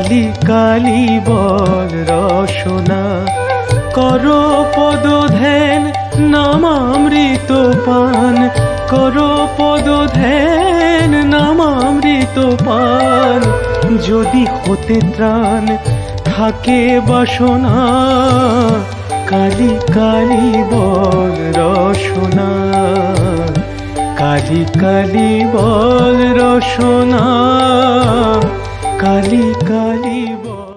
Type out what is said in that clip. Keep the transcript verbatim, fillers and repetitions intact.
কালি কালি বল রসনা, করো পদ ধ্যান নামামৃত পান, করো পদ ধ্যান নামামৃত পান। যদি হতে ত্রাণ থাকে বাসনা, কালি কালি বল রসনা, কালি কালি বল রসনা, কালি কালি বল।